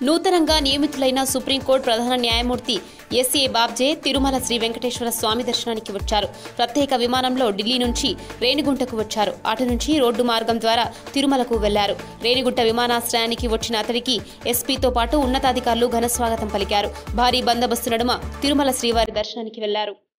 నూతనంగా నియమితులైన సుప్రీంకోర్టు ప్రధాన న్యాయమూర్తి ఎస్ఏ బాబ్జే తిరుమల శ్రీ వెంకటేశ్వర స్వామి దర్శనానికి వచ్చారు. ప్రత్యేక విమానంలో ఢిల్లీ నుంచి రేణిగుంటకు వచ్చారు. అటు నుంచి రోడ్డు మార్గం ద్వారా తిరుమలకు వెళ్లారు. రేణిగుంట విమానాశ్రయానికి వచ్చిన అతడికి ఎస్పీతో పాటు ఉన్నతాధికారులు ఘనస్వాగతం పలికారు. భారీ బందోబస్తు నడుమ తిరుమల శ్రీవారి దర్శనానికి వెళ్లారు.